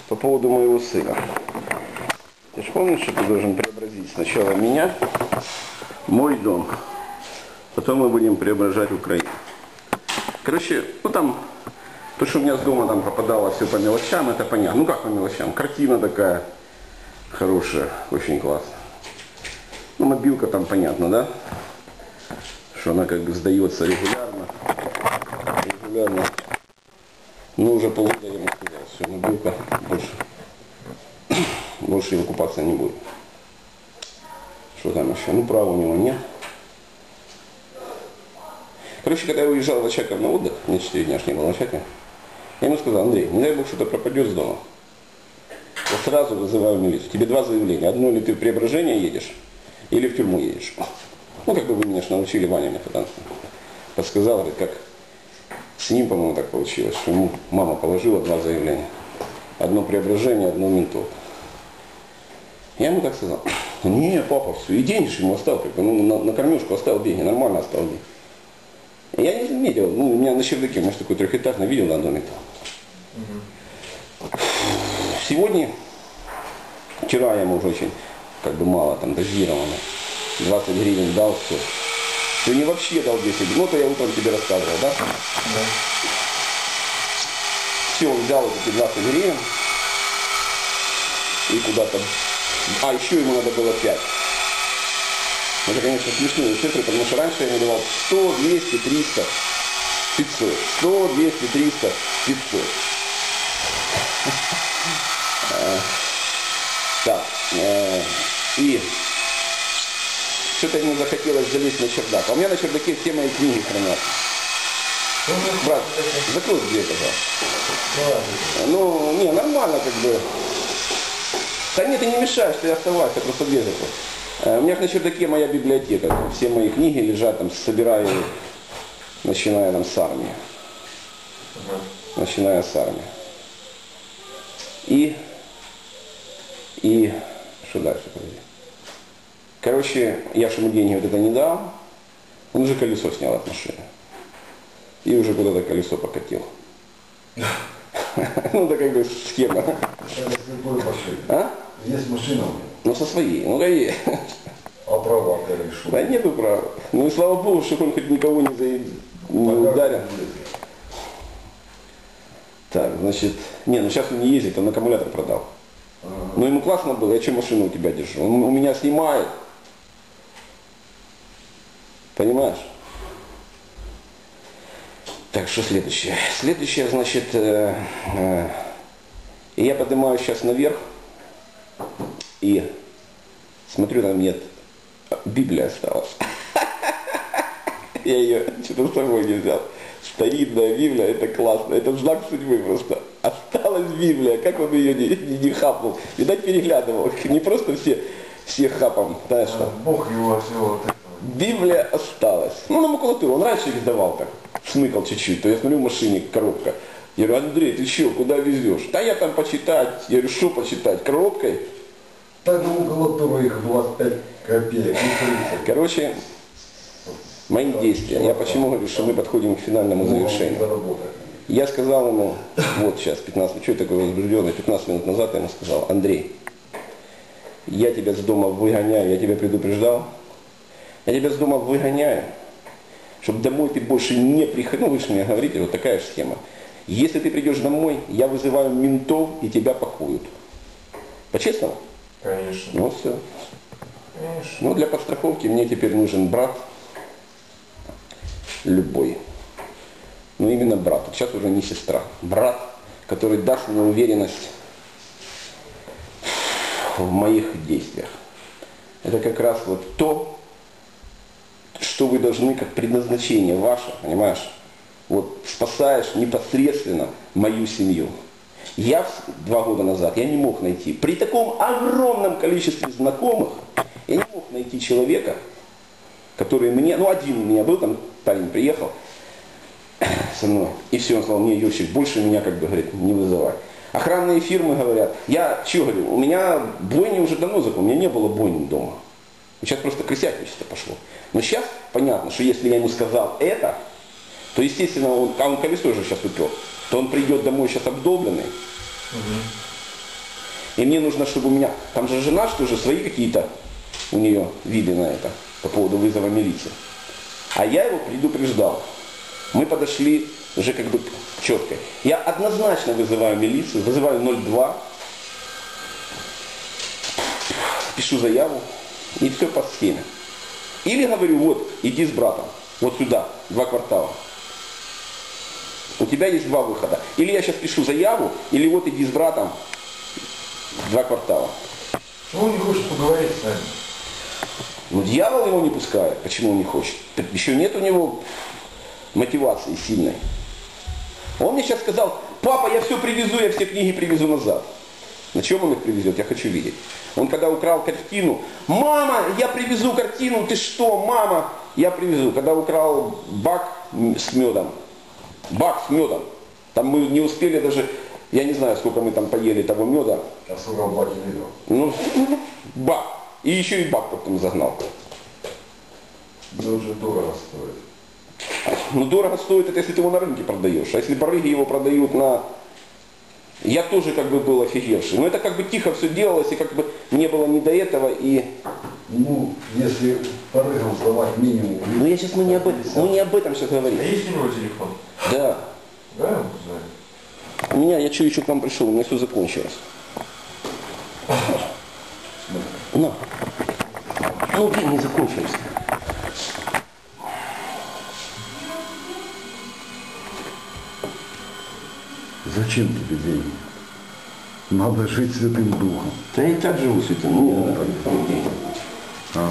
по поводу моего сына. Ты же помнишь, что ты должен преобразить сначала меня, мой дом, потом мы будем преображать Украину. Короче, ну там, то, что у меня с дома там пропадало все по мелочам, это понятно. Ну как по мелочам? Картина такая хорошая, очень классная. Ну мобилка там понятно, да? Что она как бы сдается регулярно. Ну уже полгода я ему сказал, все, мобилка больше его купаться не будет. Что там еще? Ну права у него нет. Короче, когда я уезжал в Очаков на отдых, мне 4 дня не было в Очакове, я ему сказал: Андрей, не дай бог что-то пропадет с дома. Я сразу вызываю милицию. Тебе 2 заявления. Одно, или ты в Преображение едешь, или в тюрьму едешь. Ну, как бы вы меня научили, Ваня мне тогда подсказал, говорит, как с ним, по-моему, так получилось, что ему мама положила 2 заявления. Одно Преображение, одно ментов. Я ему так сказал: не, папа, все, и денежки ему оставил, как бы, ну, на кормежку оставил деньги, нормально оставил деньги. Я не заметил, ну, у меня на чердаке, может, такой трехэтажный, видел на доме. Сегодня, вчера я ему уже очень, как бы, мало, там, дозированно, 20 гривен дал, все. Сегодня вообще дал 10 гривен, ну, то я утром тебе рассказывал, да? Да. Все, он взял эти 20 гривен и куда-то, еще ему надо было 5. Это, конечно, смешные цифры, потому что раньше я ему давал 100, 200, 300, 500. 100, 200, 300, 500. Так, и что-то ему захотелось залезть на чердак. А у меня на чердаке все мои книги хранятся. Брат, закрой дверь, пожалуйста. Ну, не, нормально как бы. Да нет, ты не мешаешь, ты оставайся, просто дверь закрой. У меня на чердаке моя библиотека. Все мои книги лежат там, собираю, начиная там с армии. Начиная с армии. И что дальше? Подожди. Короче, я же ему деньги вот это не дал, он уже колесо снял от машины. И уже куда-то колесо покатил. Ну, это как бы схема. А? Есть машина. Ну, со своей, ну, какие. А права ты решил? Да нету права. Ну, и слава Богу, что он хоть никого не ударил. Так, значит, не, ну сейчас он не ездит, он аккумулятор продал. Но ему классно было, я что машину у тебя держу? Он у меня снимает. Понимаешь? Так, что следующее? Следующее, значит, я поднимаюсь сейчас наверх и смотрю, там нет, Библия осталась. Я ее что-то с собой не взял. Старинная Библия, это классно, это знак судьбы просто. Осталась Библия, как он ее не хапнул. Видать, переглядывал, не просто все хапом, знаешь что. Бог его всего. Библия осталась. Ну, на макулатуру, он раньше их давал так, смыкал чуть-чуть, то я смотрю, в машине коробка. Я говорю: Андрей, ты что, куда везешь? Да я там почитать. Я говорю: что почитать, коробкой? Так, на макулатуру их 25 копеек. Короче, мои действия. Я почему говорю, что мы подходим к финальному завершению. Я сказал ему, вот сейчас, 15, что я такой возбужденный, 15 минут назад я ему сказал: Андрей, я тебя с дома выгоняю, я тебя предупреждал, я тебя с дома выгоняю, чтобы домой ты больше не приходил. Ну, вы же мне говорите, вот такая же схема. Если ты придешь домой, я вызываю ментов и тебя пакуют. По-честному? Конечно. Ну все. Конечно. Ну, для подстраховки мне теперь нужен брат. Любой. Ну, именно брат. Сейчас уже не сестра. Брат, который даст мне уверенность в моих действиях. Это как раз вот то, что вы должны, как предназначение ваше, понимаешь? Вот спасаешь непосредственно мою семью. Я 2 года назад, я не мог найти, при таком огромном количестве знакомых, я не мог найти человека, который мне, ну один у меня был, там парень приехал со мной, и все, он сказал: не, Юрчик, больше меня, как бы, говорит, не вызывай. Охранные фирмы говорят, я что говорю, у меня бойни уже давно закон, у меня не было бойни дома. Сейчас просто крысятничество пошло. Но сейчас понятно, что если я ему сказал это, то, естественно, он колесо же сейчас упер, то он придет домой сейчас обдолбленный, И мне нужно, чтобы у меня... Там же жена, что же, свои какие-то у нее виды на это по поводу вызова милиции. А я его предупреждал. Мы подошли уже как бы четко. Я однозначно вызываю милицию, вызываю 02, пишу заяву и все по схеме. Или говорю, вот, иди с братом, вот сюда, 2 квартала. У тебя есть 2 выхода. Или я сейчас пишу заяву, или вот иди с братом 2 квартала. Он не хочет поговорить с нами. Но дьявол его не пускает. Почему он не хочет? Еще нет у него мотивации сильной. Он мне сейчас сказал, папа, я все привезу, я все книги привезу назад. На чем он их привезет? Я хочу видеть. Он когда украл картину, мама, я привезу картину, ты что, мама, я привезу. Когда украл бак с медом, там мы не успели даже, я не знаю, сколько мы там поели того меда. А сколько баки видел? Ну, бак. И еще и бак потом загнал. Это уже дорого стоит. Ну, дорого стоит это, если ты его на рынке продаешь. А если барыги его продают на... Я тоже как бы был офигевший. Но это как бы тихо все делалось, и как бы не было ни до этого, и... Ну, если барыгам сдавать минимум... Ну, я сейчас, мы не об этом сейчас говорим. А есть у него телефон? Да. Да, он знает. У меня, я что еще к вам пришел, у меня все закончилось. На. Ну, блин, не закончилось. Зачем тебе деньги? Надо жить Святым Духом. Да я и так живу с этим. Не надо денег. А?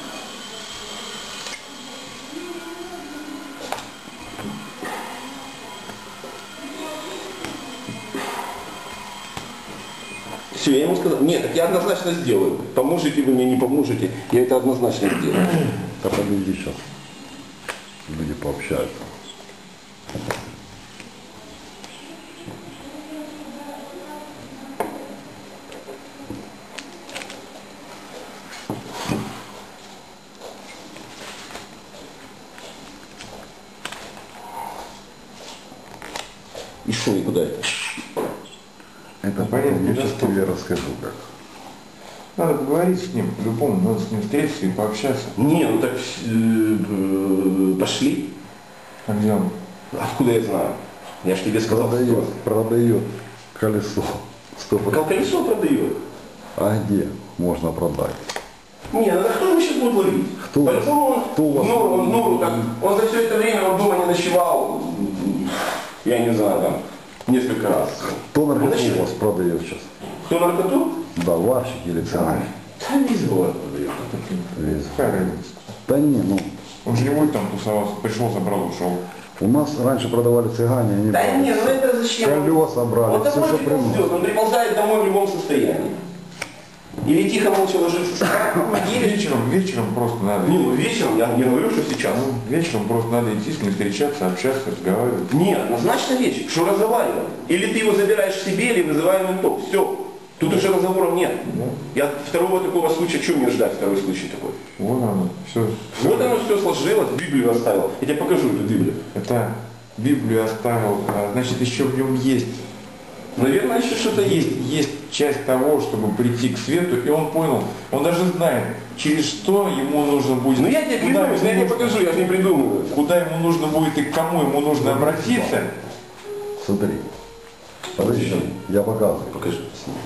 Все, я ему сказал, нет, так я однозначно сделаю. Поможете вы мне, не поможете, я это однозначно сделаю. Да подойди сейчас. Люди пообщаются. И что, и куда это? Это Ну, потом, понятно, я сейчас доступно. тебе расскажу как. Надо поговорить с ним, по-любому, надо с ним встретиться и пообщаться. Не, ну так пошли. А где он? Откуда я знаю? Я ж тебе сказал. Продает колесо. Пока колесо продает. А где можно продать? Не, ну кто его сейчас будет ловить? Кто вас? По-любому Кто вас? он так, он за все это время он дома не ночевал, я не знаю, там, несколько раз. Кто наркоту Ночевал. у вас продает сейчас? Кто наркоту? Да, варщик или цена? Да весь город продает. Весь. Какая разница? Да не, ну, Он же не будет там тусоваться, пришел, забрал, ушел. у нас раньше продавали цыгане, они Да брали нет, ну это зачем? колеса брали, Он все, такой что приползет, приносит. он приползает домой в любом состоянии. Или тихо молча ложится спать, или... Вечером просто надо. Не, ну вечером, я не говорю, что сейчас. Вечером просто надо идти с ним встречаться, общаться, разговаривать. Нет, однозначно вечер. Что разговаривать? Или ты его забираешь к себе, или вызываем ментов. Все. Тут уже разговоров нет. Я второго такого случая, что мне ждать, второй случай такой? Вот оно, все. Вот оно все сложилось, Библию оставил. Я тебе покажу эту Библию. Это Библию оставил, значит, еще в нем есть. Наверное, еще что-то есть. Есть часть того, чтобы прийти к свету, и он понял, он даже знает, через что ему нужно будет. Ну я тебе куда клянусь, я ему тебе покажу, я же не придумываю. куда ему нужно будет и к кому ему нужно обратиться. Смотри. Подожди, я показываю. Покажи.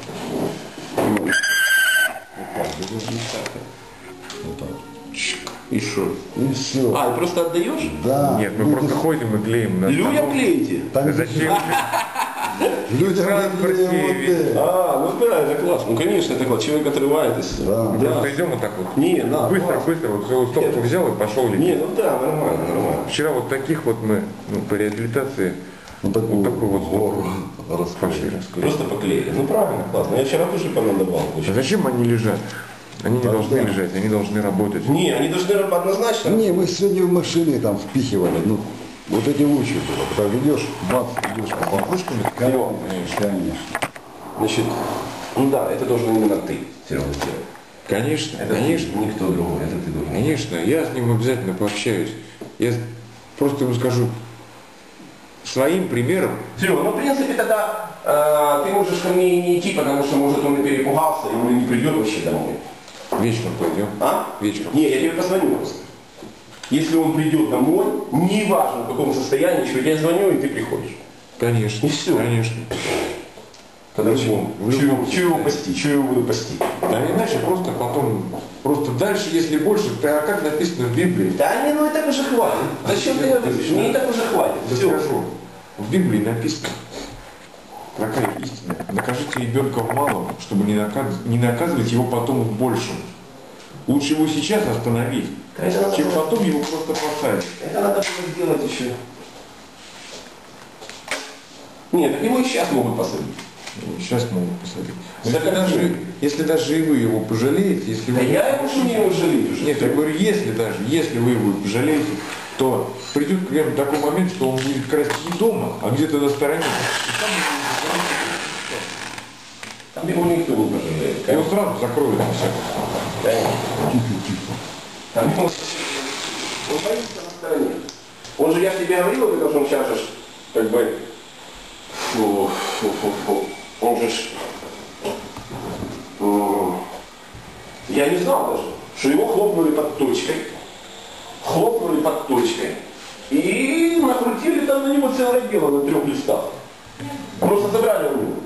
Вот так. И что? И все. А, и просто отдаешь? Да. Нет, мы люди- просто ходим и клеим на Людям станок. клеите? Так Зачем? людям Транспорте клеим вот везде. это. А, ну да, это классно. Ну конечно, это классно. Человек отрывает из себя. Да. Мы просто идем вот так вот. Не, да. Быстро, классно. быстро, вот целую стопку взял и пошел Не, лететь. ну да, нормально, нормально. Вчера вот таких вот мы, по реабилитации, Вот такую, вот такую вот гору пошли раскрыли. раскрыть. Просто поклеили. Ну правильно, классно. Я вчера тоже понадавал. А зачем они лежат? Они не Да, должны да. лежать, они должны работать. Не, они должны однозначно. Не, мы сегодня в машине там впихивали. Ну, вот эти лучи было. Так идешь, бац, идешь по бабушкам. Клево. Конечно. Значит, ну да, это должен именно ты, Серега, сделать. Конечно, Это конечно. никто другой, это ты должен. Конечно, я с ним обязательно пообщаюсь. Я просто ему скажу, своим примером. Серега, ну в принципе тогда ты можешь ко мне и не идти, потому что может он и перепугался, и он не придет вообще домой. Вечером пойдем. А? Вечером. Не, я тебе позвоню просто. Если он придет домой, неважно в каком состоянии, что я звоню, и ты приходишь. Конечно. И всё. Конечно. Тогда В чего любом его пасти? Чего его буду пасти? А иначе просто потом, просто дальше, если больше, а как написано в Библии? Да не, ну и так уже хватит. Зачем ты говоришь? Мне и так уже хватит. Я Все. скажу, в Библии написано, такая истина, накажите ребенка в малом, чтобы не наказывать его потом в большем. Лучше его сейчас остановить, Конечно, чем надо- потом его просто посадить. Это надо было сделать еще. Нет, так его и сейчас могут посадить. Сейчас могут посадить. Да Если как если даже и вы его пожалеете, если Да вы... я его уже не его жалею уже. Нет, я говорю, если вы его пожалеете, то придет к вам такой момент, что он будет красть не дома, а где-то на стороне. И там Там его никто не пожалеет. его сразу закроют на всякий. Конечно. Там его- Он боится на стороне. Он же, я тебе говорил, потому что он сейчас же как бы... Фу. Он же... Я не знал даже, что его хлопнули под точкой. Хлопнули под точкой. И накрутили там на него целое дело на 3 листах. Просто забрали у него.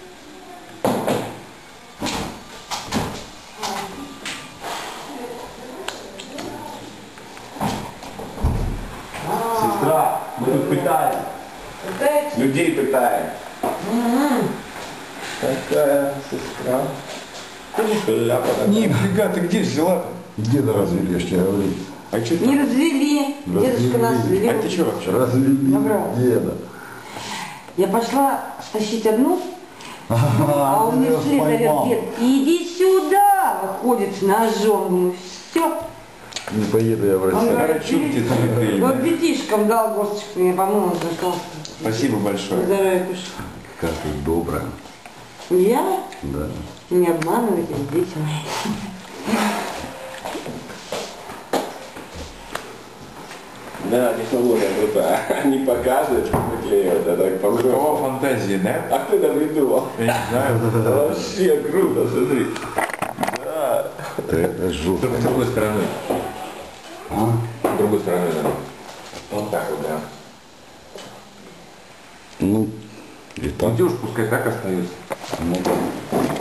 Сестра, мы тут пытаем. Людей пытаем. Такая сестра. Шляпа такая. Нифига, ты где взяла-то? Деда развели, я ж тебе говорю. А что Не развели. Дедушка нас Развели. А ввел. ты что вообще? Развели Забрал. деда. Я пошла стащить одну, а он мне вслед орёт, дед, иди сюда, выходит с ножом. Думаю, все. Не поеду я в Он Россию. говорит, Рачунки цветы. вот детишкам дал горсточку, мне, по-моему, он закал. Спасибо большое. Здоровья, кушай. Как ты добрая. Я? Да. Не обманывайте, дети мои. Да, технология крутая. Не показывают, наклеивают, а так Какова по-взрослому. фантазия, да? А кто это придумал? Я не знаю. Вообще круто, смотри. Да. Это жутко. С другой стороны. С другой стороны надо. Вот так вот, да. Ну, и так. Идешь, пускай так остается. Ну,